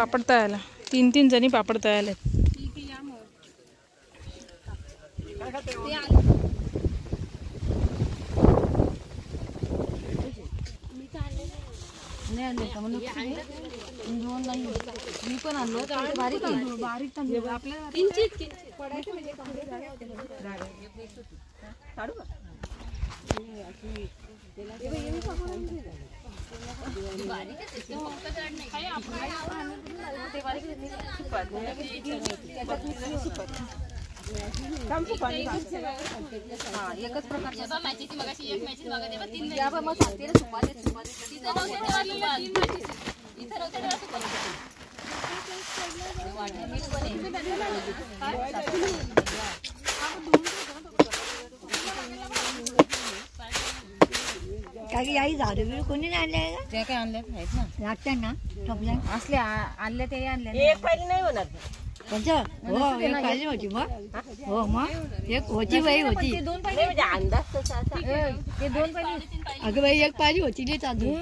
पापड तळायला 3 जणी पापड तळायला मी पण आणलो बारीक आपल्याला एकच प्रकारच्या काही आई झाडू कोणी आणले ते काय आणले आहेत ना लागतात ना ठोकल्या असले आणले ते आणले एक पाहिली नाही होणार कोणतं हो एक पाहिजे होती मग हो मग एक होती बाई होती दोन नाही म्हणजे अंदाज तसा असा ते दोन पाहिजे अगं बाई एक पाहिजे होती लई तांदूळ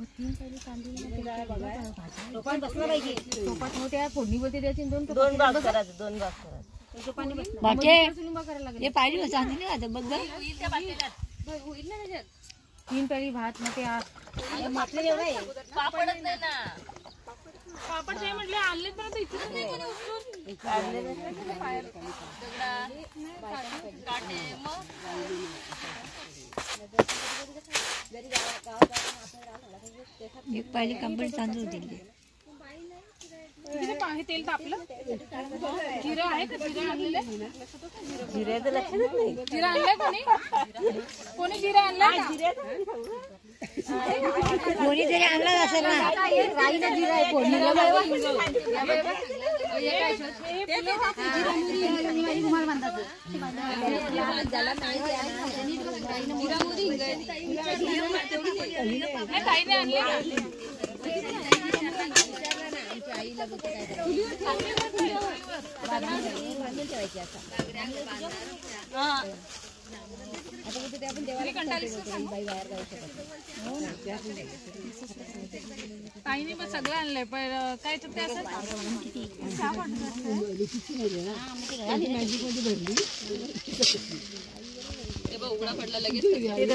त्या फोडणीवरती द्यायची दोन भाग करायचं दोन भाग करायचं बाकी हे पाहिजे होती चांगली नाही आता बघ बघ 3 पेली भात मग ते पापडच नाही ना पापड ते म्हटले आणले पण आता इथेच नाही कोणी उचलून एक पाहिजे कंपनी तांदूळ दिली तेल तापलं जिरं आहे का जिरं आणलेलं जिऱ्याचं लक्षातच नाही जिरं आणलंय कोणी जिरं आणलंय कोणी तरी आणलं असेल ना ताईने आणले ताईने पण सगळं आणलंय पण काय तर ते असं उघडा पडला लगेच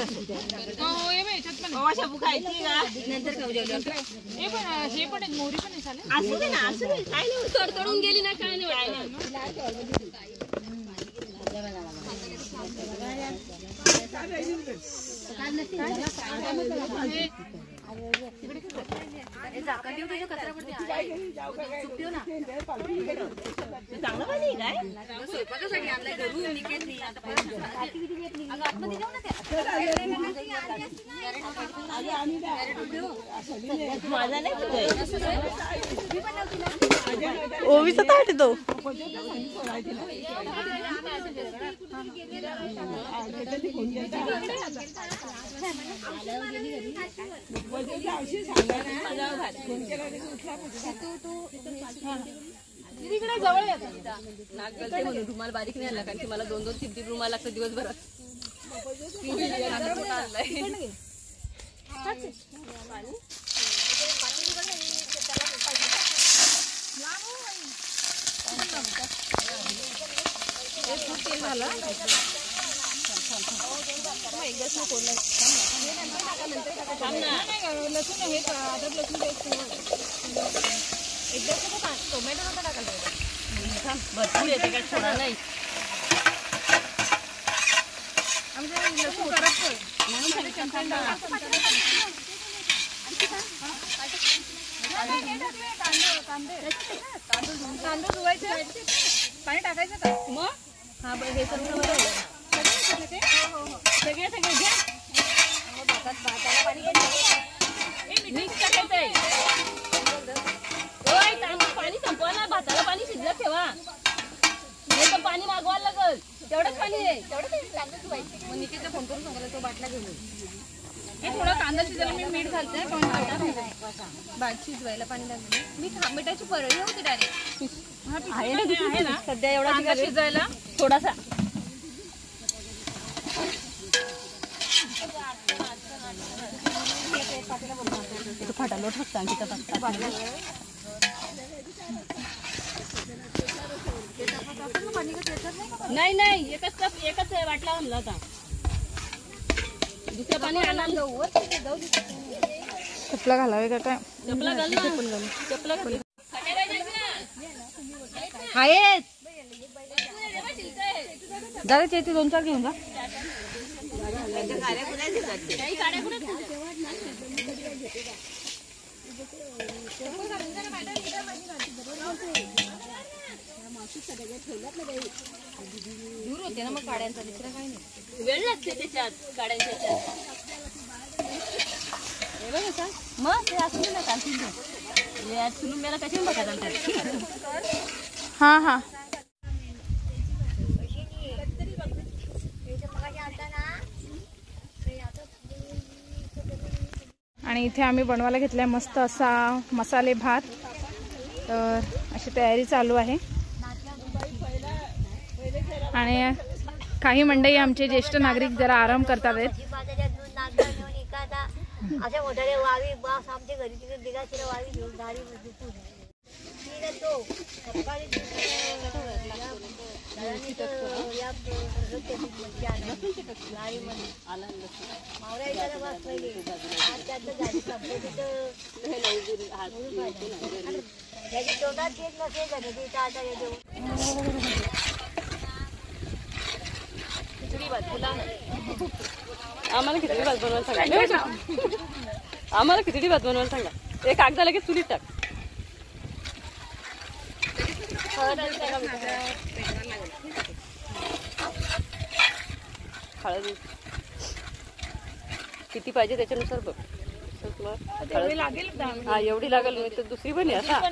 हे पण एक मोरी पण चालेल तडतडून गेली ना काय नाही ओवीचा ताट तो तिकडे जवळ नागगलते म्हणून रुमाल बारीक नाही आला कारण की मला 2-3 रुमाल लागतात दिवसभरात लसूण हे अद्रक लसूण पेस्ट एकदा टोमॅटो नका टाकायला भरपूर येते काय थोडा नाही आमच्या लसूण करत म्हणून तांदूळ धुवायचे पाणी टाकायचं का मग हा हे सगळं सगळे घ्या भाताला पाणी मिक्स टाकायचंय पाणी संपवा ना भाताला पाणी शिजलं ठेवा हे तर पाणी मागवायला लागल तेवढंच पाणी आहे तेवढं मग निकितला फोन करून सांगायला तो बाटला घेऊन हे थोडं कांदा शिजायला मी मीठ घालते पण भात शिजवायला पाणी लागलं मी मिठाची परळी होती डायरेक्ट आहे ना सध्या एवढा कांदा शिजायला थोडासा फाटा लोट टाकता नाही नाही एकच वाटला आणला होता. दुसरं पाणी आणलं. चपला घालावे का काय? चपला घाल ना. चपला घाल. आहेत दादाच्या इथे 2-4 घेऊन जा. दूर होते ना मग काड्यांचा, दुसरा काही नाही. वेळ लागते त्याच्यात काड्यांच्या ह्याच्यात. हे बघ असं मग ते असू ना काल आज सुलून मेला कशाने बघा. हा हा आणि इथे आम्ही बनवायला घेतलाय मस्त असा मसाले भात. तर अशी तयारी चालू आहे. आणि काही मंडळी आमचे ज्येष्ठ नागरिक जरा आराम करतात आहेत. अशा मोठ्याने वावी बास आमच्या घरी तिकडे दिगाशीला वावी घेऊन गाडी आम्हाला खिचडी भात बनवायला सांगा. आम्हाला खिचडी भात बनवायला सांगा. एक कागदा लगेच चुलीत टाक. हळद किती पाहिजे त्याच्यानुसार बघ. हा एवढी लागेल नाही तर दुसरी पण आहे आता.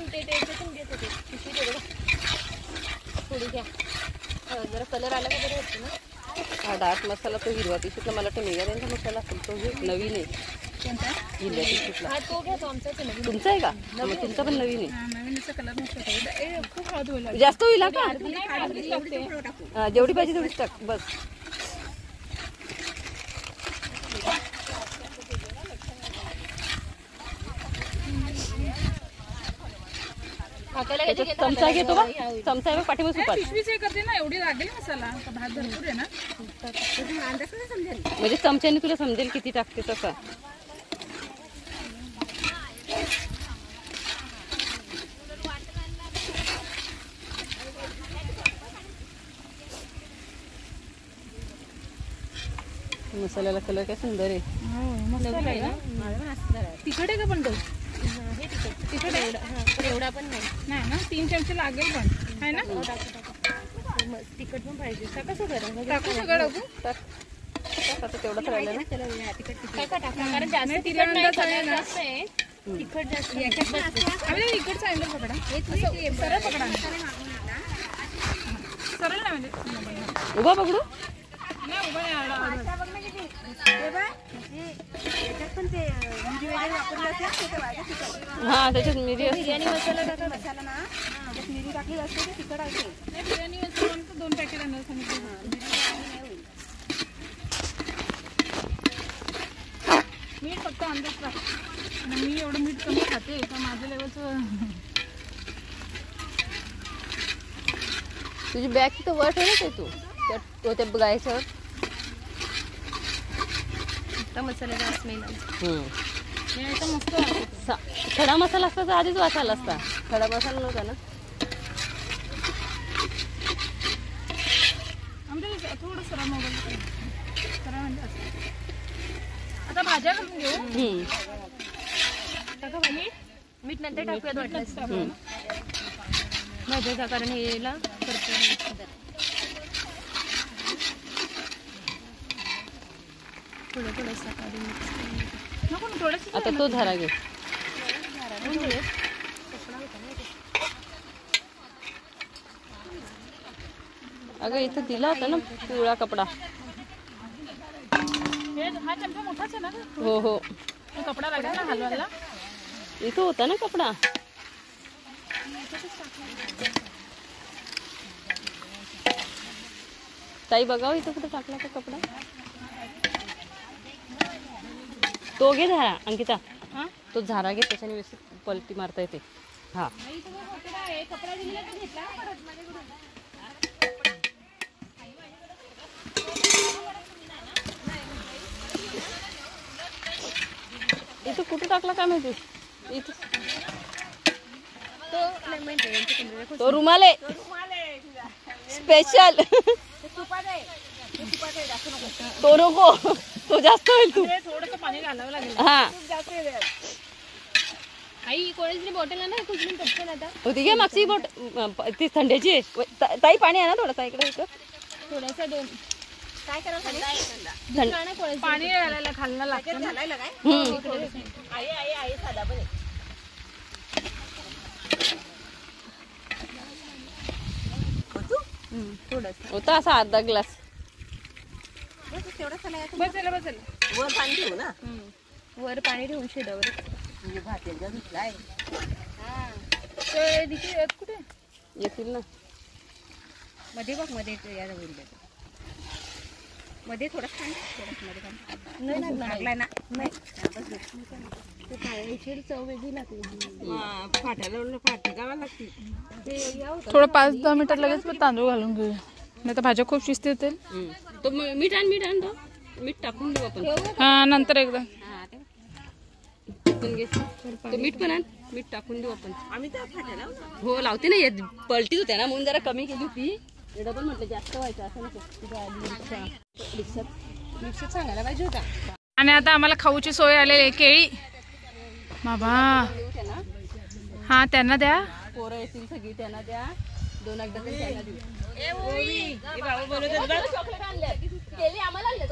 थोडी घ्या. जरा कलर आला का बरं होतं ना. हा डार्क मसाला तो हिरवा पिशीतला मला तो मेघाऱ्यांचा मसाला असेल तो नवीन आहे. हिरव्या पिशीतला हा तो घ्या, तो आमचाच आहे नवीन. तुमचा आहे का? मग तुमचा पण नवीन आहे. नवीनचा कलर नसतो. खूप हळद होईल. जास्त होईल का? हा जेवढी पाहिजे तेवढीच टाक बस. चमचा घेतो बा. चमचा आहे बघ पाठीमध्ये सुपात. पिशवीच हे करते ना, एवढी लागेल मसाला. भात भरपूर आहे ना. म्हणजे चमच्याने तुला समजेल किती टाकते तसा. मसाल्याला कलर काय सुंदर आहे. तिखट आहे का पण तो? तिखट एवढा पण नाही ना. 3 चमचे लागेल पण आहे ना. तिखट पण पाहिजे. कसं करा टाकू सगळं आता तेवढंच राहिलं ना. कारण जास्त तिखट नाही जास्त आहे. तिखट जास्त तिखट सांगितलं पकडा. सरळ पकडा. सरळ ना म्हणजे उभा पकडू नाही. उभा हा त्याच्यात मिरी असते. बिर्याणी मसाला टाका. मिरी टाकली असते ते तिखट असते. बिर्याणी मसाला 2 पॅकेट आणलं सांगितलं. मीठ फक्त अंदाज टाक. मी एवढं मीठ कमी खाते तर माझ्या लेवलचं. तुझी बॅग तिथं वर ठेवत आहे तू त्या गायच्यावर. मसाल्याचा स्मेल मस्त खडा मसाला असता तर आधीच वाचायला असता. खडा मसाला नव्हता ना. आमच्या थोडं सरा मोबाईल सरा म्हणजे आता भाज्या घालून घेऊ. टाका मीठ. मीठ नंतर टाकूयात वाटलं भाज्याचा, कारण हेला आता तो झारा घे. अगं इथं दिला होता ना पिवळा कपडा. हा चमचा मोठाच आहे ना. हो हो कपडा लागला ना हलवायला. इथं होता ना कपडा. ताई बघाव इथं कुठे टाकला का कपडा. तो घे झारा अंकिता. तो झारा घे त्याच्याने व्यवस्थित पलटी मारता येते. हा कपडा दिला तर घेतला परत माझ्याकडून. इथं कुठे टाकला काय माहिती इथं तो रुमाल आहे स्पेशल तो नको तो जास्त होईल तू थोडंसं पाणी घालावं लागेल. हा आई कोणाची बॉटल आहे ना कुठली पटकन आता होती घ्या मागची बोट ती थंड्याची आहे. ताई पाणी आहे ना थोडासा इकडे इकडं थोडासा दोन काय करायचं पाणी घालायला खालना लागतं ना. घालायला काय आई आई आई साधा पण आहे. होता असा अर्धा ग्लास तेवढं चला बसेल बसेल वर पाणी ठेवू ना. वर पाणी ठेवून शिडवर म्हणजे भात्यांचा धुतलाय. कुठे येतील ना मध्ये बघ मध्ये या मध्ये थोडं छान लागलाय ना. चव वेगळी लागली. फाट्याला फाटी गावा लागते. थोडं 5-10 मिनिटात लगेच तांदूळ घालून घेऊया नाही तर भाज्या खूप शिस्ती होतील. तो मीठ आण तो मीठ टाकून देऊ आपण हा नंतर एकदा तो मीठ पण आण मीठ टाकून देऊ आपण. आम्ही त्या फाट्याला हो लावते ना पलटीच होत्या ना म्हणून जरा कमी केली होती. डबल म्हटलं जास्त व्हायचं असं नको रिक्षात सांगायला पाहिजे होता. आणि आता आम्हाला खाऊची सोय आलेली आहे केळी बाबा. हा त्यांना द्या. पोरं येतील सगळी त्यांना द्या. 2 एकदा त्यांना देऊ. चॉकलेट आणले केली आम्हाला आणले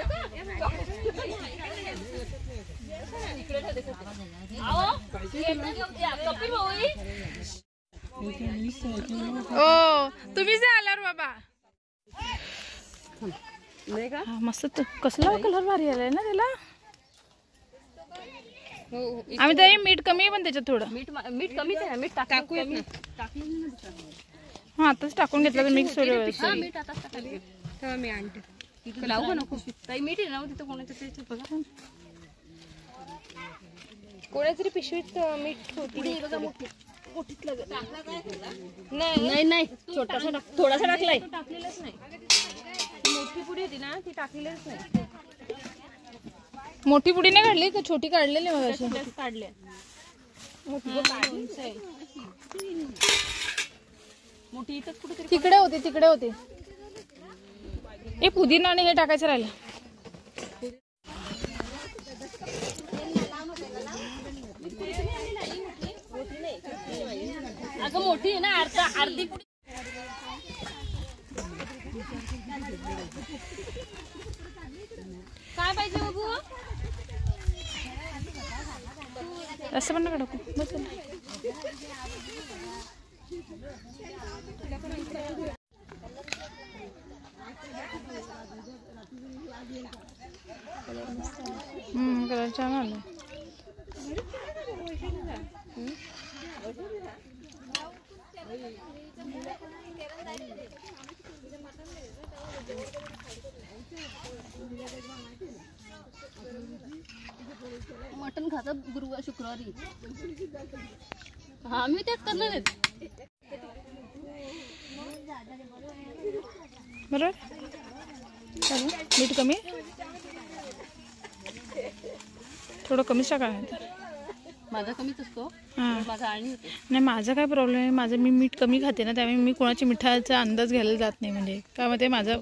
ओ तुम्ही जे आलार बाबा. नाही का मस्त कसला कलर भारी आलाय ना त्याला. आम्ही तर मीठ कमी आहे पण त्याच्यात थोडं मीठ कमीच आहे ना. मीठ टाकू हा आताच टाकून घेतलं तर मिक्स होईल. मीठ आता टाकायला मी आणते लावू का नको ताई. मीठ आहे ना तिथं कोणाच्या बघा कोणातरी पिशवीत मीठ होती नाही छोटासा थोडासा टाकलाय. टाकलेलंच नाही. मोठी पुडी होती ना ती टाकलेलीच नाही. मोठी पुडी नाही काढली का छोटी काढलेली मग अशी काढल्या मोठी इथंच कुठेतरी तिकडे होती. हे पुदिना आणि हे टाकायचं राहिलं. अगं मोठी आहे ना अर्धी पुडी. काय पाहिजे बाबू. असं पण नका टाकू बस. कलर छान आलं. मटण खातात गुरुवार शुक्रवारी. हा मी त्याच करणार आहेत. बरोबर मीठ कमी थोडं कमीच टाका. माझा कमीच असतो हां माझा आणि होते. नाही माझा काय प्रॉब्लेम आहे. माझं मी मीठ कमी खाते ना त्यामुळे मी कोणाची मिठाचा अंदाज घ्यायला जात नाही. म्हणजे काय मग ते माझं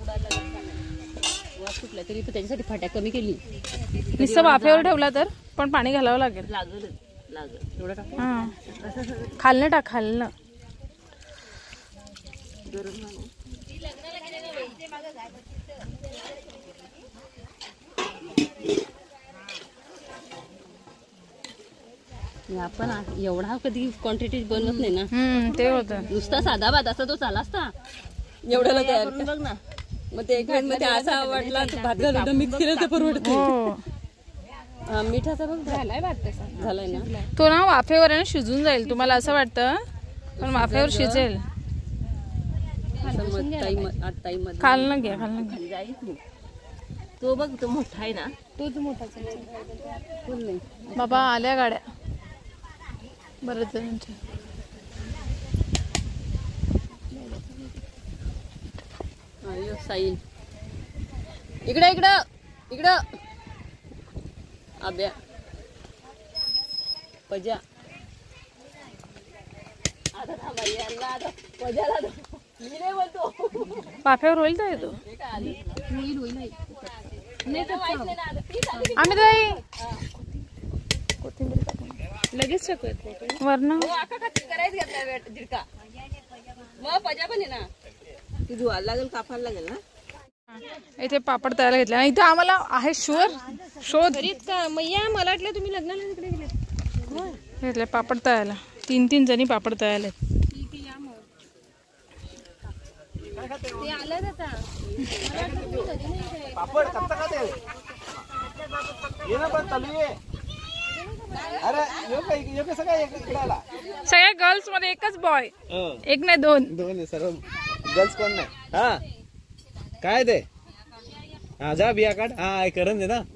सुटला तरी त्याच्यासाठी फाट्या कमी केली. नुसतं वाफेवर ठेवला तर पण पाणी घालावं लागेल. लागल एवढं टाक. हां खालनं टाक खालनं. आपण एवढा कधी क्वांटिटी बनवत नाही ना. ते होतं नुसता साधा भात असा तो चाला असता एवढ्याला तयार बघ ना. मग ते एक वेळ मध्ये असा वाटला भात घालून मिक्स केलं तर परवडत. मिठाचा बघ झालाय भात तसा झालाय ना. तो ना वाफेवर आहे ना शिजून जाईल. तुम्हाला असं वाटतं पण वाफेवर शिजेल. खालनं घ्या खालनं घ्या. तो बघ तो मोठा आहे ना. तोच मोठा बाबा आल्या गाड्या बरेच जणांच्या. साईल इकडे इकडं इकडं आब्या पजा आता थांबा याला आता पजाला मी नाही बोलतो पाफ्यावर होईल तर येतो नाही तर माहित नाही ना आता ती झाली. आम्ही ताई लगेच टाकूयात वरण हो, आका खाती करायच घेतला वेळ जिरका मग पजा पण आहे ना ती धुवायला लागेल कापायला लागेल ना इथे पापड तयार घेतला आणि इथे आम्हाला आहे शुअर शोध का मैया मला वाटलं तुम्ही लग्नाला तिकडे गेले घेतले पापड तयारला 3 जणी पापड तयार आहेत ते आलं आता पापड कच्चा खाते ये ना पण चालू आहे अरे यो कसं काय इकडे आला सगळ्या गर्ल्स मध्ये एकच बॉय एक नाही दोन दोन सर्व गर्ल्स कोण नाही हा काय ते हा जा बिया काढ हा करून दे ना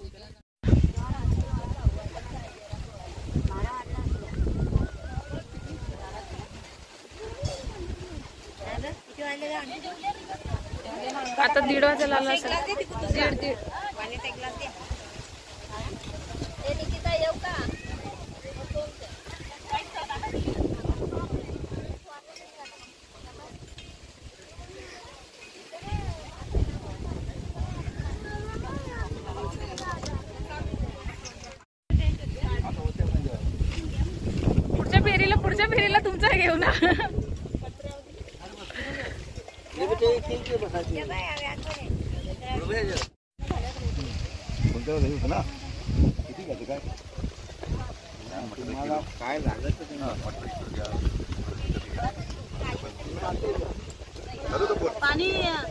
आता 1:30 वाजायला आला असेल पुढच्या फेरीला तुमचा घेऊ ना काय लागत पाणी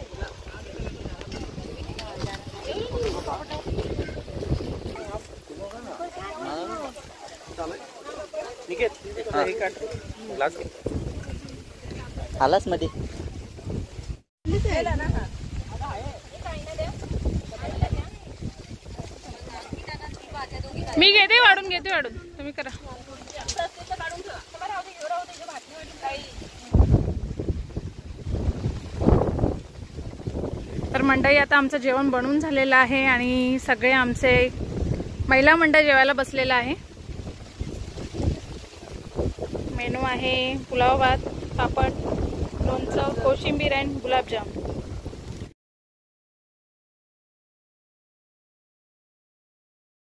आलाच मध्ये मी घेते वाढून तुम्ही करा तर मंडळी आता आमचं जेवण बनवून झालेलं आहे आणि सगळे आमचे महिला मंडळ जेवायला बसलेलं आहे मेनू आहे पुलाव भात पापड लोणचं कोशिंबीर आणि गुलाबजाम